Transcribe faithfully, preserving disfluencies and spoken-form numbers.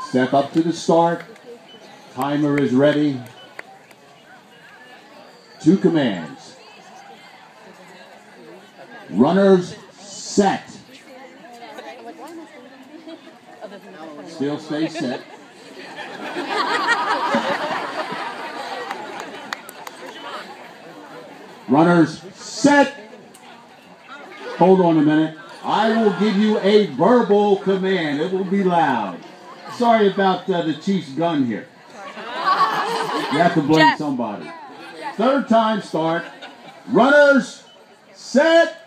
Step up to the start. Timer is ready. Two commands. Runners, set. Still stay set. Runners, set. Hold on a minute. I will give you a verbal command. It will be loud. Sorry about uh, the Chiefs' gun here. You have to blame somebody. Third time start. Runners, set.